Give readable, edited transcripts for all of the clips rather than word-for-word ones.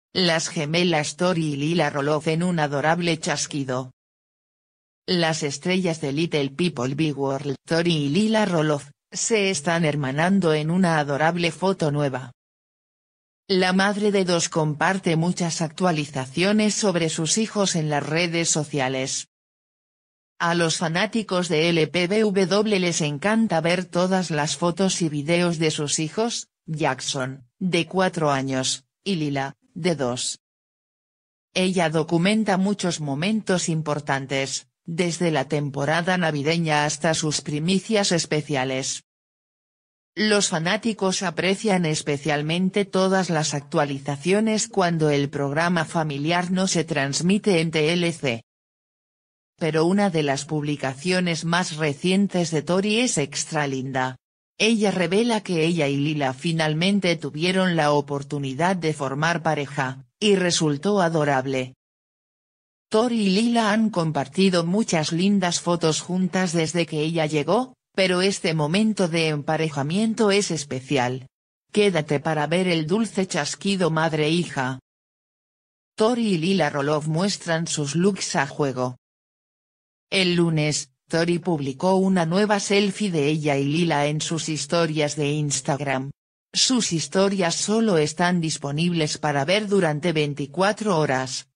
Las gemelas Tori y Lila Roloff en un adorable chasquido. Las estrellas de Little People Big World Tori y Lila Roloff, se están hermanando en una adorable foto nueva. La madre de dos comparte muchas actualizaciones sobre sus hijos en las redes sociales. A los fanáticos de LPBW les encanta ver todas las fotos y videos de sus hijos, Jackson, de 4 años, y Lila, de 2. Ella documenta muchos momentos importantes, desde la temporada navideña hasta sus primicias especiales. Los fanáticos aprecian especialmente todas las actualizaciones cuando el programa familiar no se transmite en TLC. Pero una de las publicaciones más recientes de Tori es extra linda. Ella revela que ella y Lila finalmente tuvieron la oportunidad de formar pareja, y resultó adorable. Tori y Lila han compartido muchas lindas fotos juntas desde que ella llegó, pero este momento de emparejamiento es especial. Quédate para ver el dulce chasquido madre-hija. Tori y Lila Roloff muestran sus looks a juego. El lunes, Tori publicó una nueva selfie de ella y Lila en sus historias de Instagram. Sus historias solo están disponibles para ver durante 24 horas.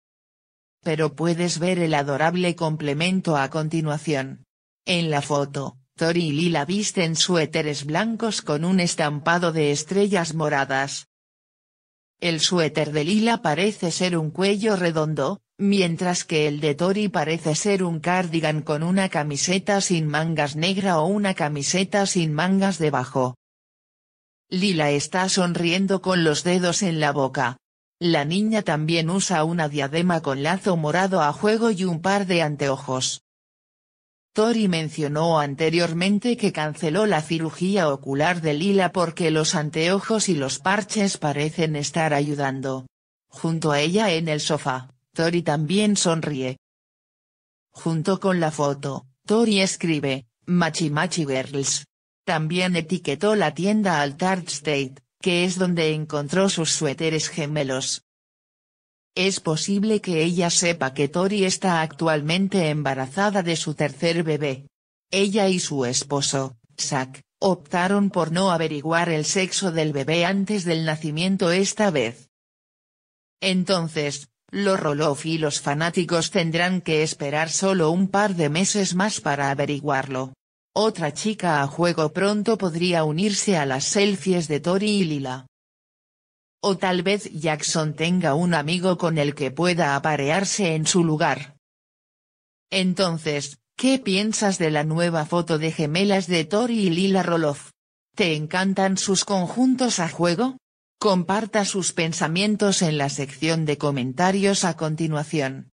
Pero puedes ver el adorable complemento a continuación. En la foto, Tori y Lila visten suéteres blancos con un estampado de estrellas moradas. El suéter de Lila parece ser un cuello redondo, mientras que el de Tori parece ser un cardigan con una camiseta sin mangas negra o una camiseta sin mangas debajo. Lila está sonriendo con los dedos en la boca. La niña también usa una diadema con lazo morado a juego y un par de anteojos. Tori mencionó anteriormente que canceló la cirugía ocular de Lila porque los anteojos y los parches parecen estar ayudando. Junto a ella en el sofá, Tori también sonríe. Junto con la foto, Tori escribe, Machi Machi Girls. También etiquetó la tienda Altered State, que es donde encontró sus suéteres gemelos. Es posible que ella sepa que Tori está actualmente embarazada de su tercer bebé. Ella y su esposo, Zach, optaron por no averiguar el sexo del bebé antes del nacimiento esta vez. Entonces, los Roloff y los fanáticos tendrán que esperar solo un par de meses más para averiguarlo. Otra chica a juego pronto podría unirse a las selfies de Tori y Lila. O tal vez Jackson tenga un amigo con el que pueda aparearse en su lugar. Entonces, ¿qué piensas de la nueva foto de gemelas de Tori y Lila Roloff? ¿Te encantan sus conjuntos a juego? Comparta sus pensamientos en la sección de comentarios a continuación.